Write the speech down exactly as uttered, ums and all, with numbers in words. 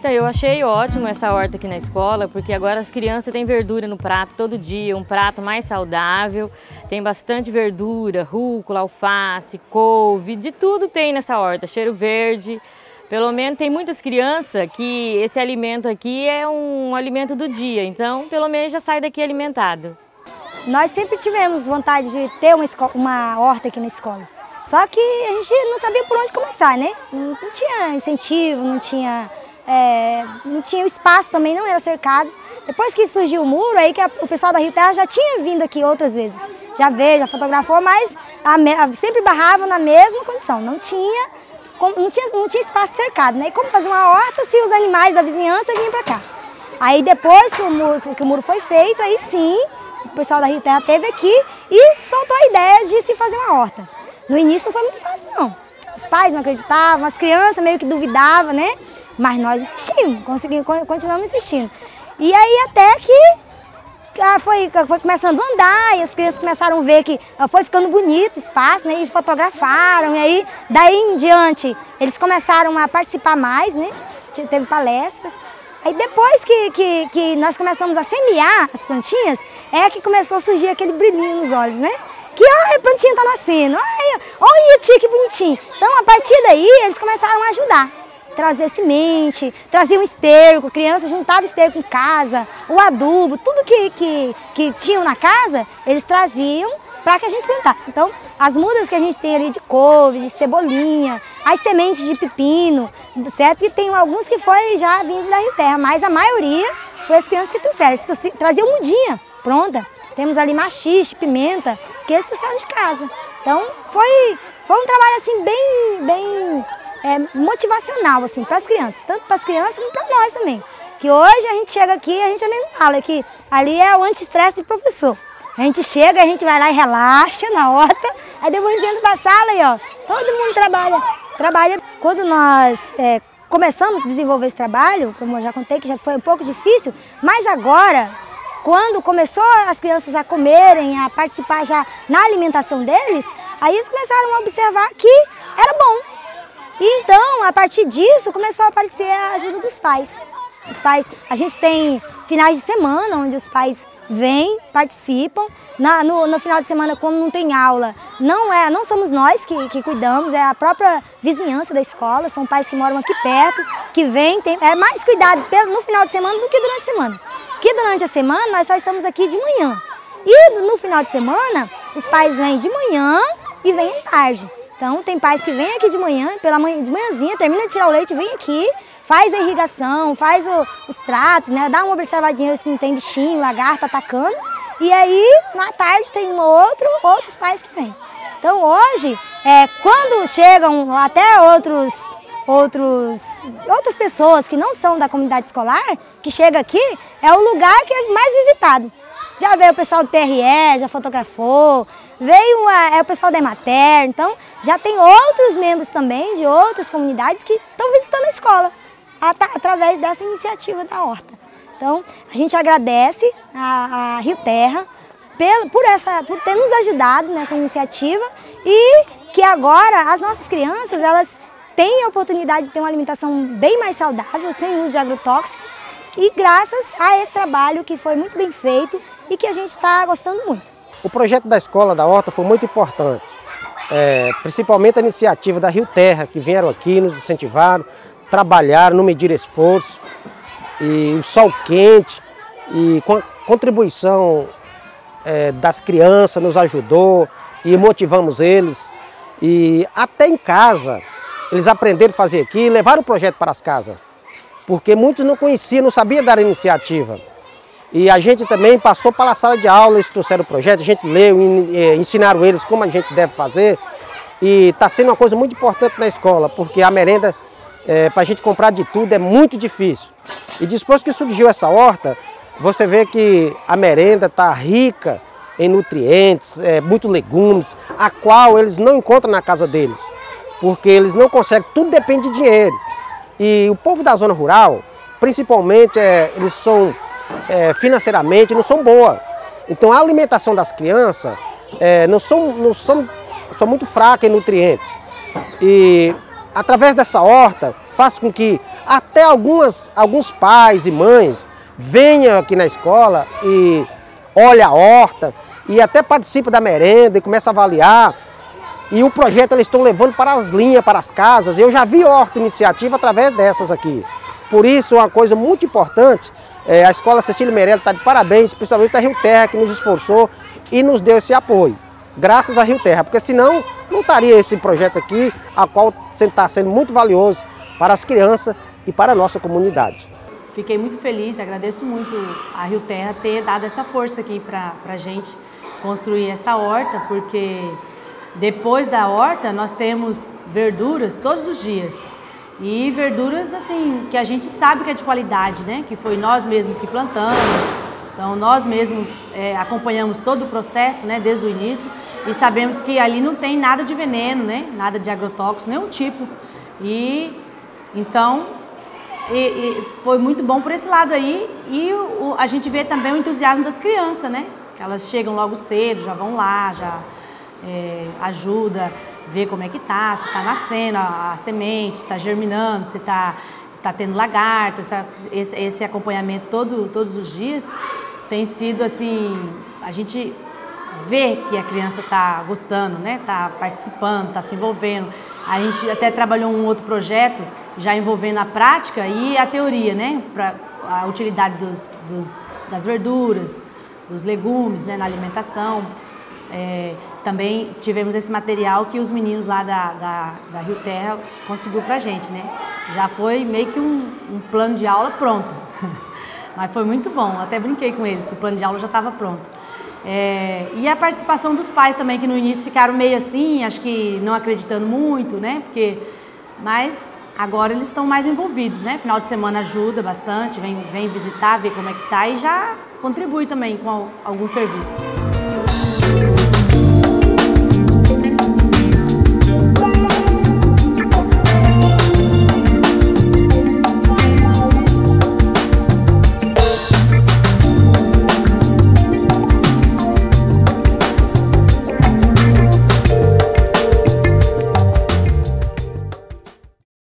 horta, eu achei ótimo essa horta aqui na escola, porque agora as crianças têm verdura no prato todo dia, um prato mais saudável, tem bastante verdura, rúcula, alface, couve, de tudo tem nessa horta, cheiro verde. Pelo menos tem muitas crianças que esse alimento aqui é um alimento do dia, então pelo menos já sai daqui alimentado. Nós sempre tivemos vontade de ter uma, escola, uma horta aqui na escola. Só que a gente não sabia por onde começar, né? Não, não tinha incentivo, não tinha, é, não tinha espaço também, não era cercado. Depois que surgiu o muro, aí que a, o pessoal da Rio Terra já tinha vindo aqui outras vezes. Já veio, já fotografou, mas a, a, sempre barravam na mesma condição. Não tinha, não tinha, não tinha espaço cercado, né? E como fazer uma horta se os animais da vizinhança vinham para cá? Aí depois que o, muro, que o muro foi feito, aí sim, o pessoal da Rio Terra esteve aqui e soltou a ideia de se fazer uma horta. No início não foi muito fácil, não. Os pais não acreditavam, as crianças meio que duvidavam, né? Mas nós insistimos, conseguimos, continuamos insistindo. E aí até que foi, foi começando a andar e as crianças começaram a ver que foi ficando bonito o espaço, né? E fotografaram, e aí daí em diante eles começaram a participar mais, né? Teve palestras. Aí depois que, que, que nós começamos a semear as plantinhas, é que começou a surgir aquele brilhinho nos olhos, né? Que olha, a plantinha está nascendo, olha, olha tia, que bonitinho. Então, a partir daí, eles começaram a ajudar. Trazer semente, trazer um esterco, crianças juntavam esterco em casa, o adubo, tudo que, que, que tinham na casa, eles traziam para que a gente plantasse. Então, as mudas que a gente tem ali de couve, de cebolinha, as sementes de pepino, certo? E tem alguns que foi já vindo da Rio Terra, mas a maioria foi as crianças que trouxeram. Eles traziam mudinha pronta. Temos ali maxixe, pimenta, que eles trouxeram de casa. Então, foi, foi um trabalho assim bem, bem é, motivacional assim, para as crianças. Tanto para as crianças como para nós também. Que hoje a gente chega aqui e a gente também fala que ali é o anti-estresse de professor. A gente chega, a gente vai lá e relaxa na horta, aí depois a gente entra para a sala e ó, todo mundo trabalha. trabalha. Quando nós é, começamos a desenvolver esse trabalho, como eu já contei que já foi um pouco difícil, mas agora, quando começou as crianças a comerem, a participar já na alimentação deles, aí eles começaram a observar que era bom. E então, a partir disso, começou a aparecer a ajuda dos pais. Os pais, a gente tem finais de semana onde os pais vêm, participam. Na, no, no final de semana, como não tem aula, não, é, não somos nós que, que cuidamos, é a própria vizinhança da escola, são pais que moram aqui perto, que vêm, tem é mais cuidado no final de semana do que durante a semana. Que durante a semana nós só estamos aqui de manhã. E no final de semana, os pais vêm de manhã e vêm à tarde. Então tem pais que vêm aqui de manhã, pela manhã, de manhãzinha, termina de tirar o leite, vem aqui, faz a irrigação, faz o, os tratos, né? Dá uma observadinha se não tem bichinho, lagarto atacando. E aí, na tarde, tem um outro, outros pais que vêm. Então hoje, é, quando chegam até outros, outros, outras pessoas que não são da comunidade escolar, que chega aqui, é o lugar que é mais visitado. Já veio o pessoal do T R E, já fotografou, veio a, é o pessoal da Emater, então já tem outros membros também de outras comunidades que estão visitando a escola, at através dessa iniciativa da horta. Então a gente agradece a, a Rio Terra por, por, essa, por ter nos ajudado nessa iniciativa e que agora as nossas crianças elas têm a oportunidade de ter uma alimentação bem mais saudável, sem uso de agrotóxico, e graças a esse trabalho que foi muito bem feito e que a gente está gostando muito. O projeto da Escola da Horta foi muito importante, é, principalmente a iniciativa da Rio Terra, que vieram aqui, nos incentivaram, trabalharam, não mediram esforço, e o sol quente, e com a contribuição é, das crianças nos ajudou e motivamos eles. E até em casa, eles aprenderam a fazer aqui e levaram o projeto para as casas. Porque muitos não conheciam, não sabiam dar iniciativa. E a gente também passou para a sala de aula, eles trouxeram o projeto, a gente leu, ensinaram eles como a gente deve fazer. E está sendo uma coisa muito importante na escola, porque a merenda, é, para a gente comprar de tudo, é muito difícil. E depois que surgiu essa horta, você vê que a merenda está rica em nutrientes, é, muito legumes, a qual eles não encontram na casa deles, porque eles não conseguem, tudo depende de dinheiro. E o povo da zona rural, principalmente, é, eles são é, financeiramente não são boas. Então a alimentação das crianças é, não, são, não são, são muito fraca em nutrientes. E através dessa horta faz com que até algumas, alguns pais e mães venham aqui na escola e olhem a horta e até participam da merenda e começam a avaliar. E o projeto eles estão levando para as linhas, para as casas. Eu já vi horta iniciativa através dessas aqui. Por isso, uma coisa muito importante, é, a Escola Cecília Meirelles está de parabéns, principalmente a Rio Terra, que nos esforçou e nos deu esse apoio. Graças a Rio Terra, porque senão não estaria esse projeto aqui, a qual está sendo muito valioso para as crianças e para a nossa comunidade. Fiquei muito feliz, agradeço muito a Rio Terra ter dado essa força aqui para a gente construir essa horta, porque depois da horta nós temos verduras todos os dias. E verduras assim, que a gente sabe que é de qualidade, né? Que foi nós mesmos que plantamos, então nós mesmos é, acompanhamos todo o processo, né? Desde o início, e sabemos que ali não tem nada de veneno, né? Nada de agrotóxico, nenhum tipo. E então e, e foi muito bom por esse lado aí, e o, a gente vê também o entusiasmo das crianças, né? Elas chegam logo cedo, já vão lá, já é, ajuda, ver como é que tá, se tá nascendo a, a semente, se está germinando, se está tá tendo lagarta, esse, esse acompanhamento todo, todos os dias tem sido assim, a gente vê que a criança está gostando, né? Tá participando, está se envolvendo. A gente até trabalhou um outro projeto já envolvendo a prática e a teoria, né? Para a utilidade dos, dos, das verduras, dos legumes, né? Na alimentação. É, também tivemos esse material que os meninos lá da, da, da Rio Terra conseguiu pra gente, né? Já foi meio que um, um plano de aula pronto, mas foi muito bom, até brinquei com eles que o plano de aula já estava pronto. É, e a participação dos pais também, que no início ficaram meio assim, acho que não acreditando muito, né? Porque, mas agora eles estão mais envolvidos, né? Final de semana ajuda bastante, vem, vem visitar, ver como é que tá e já contribui também com algum serviço.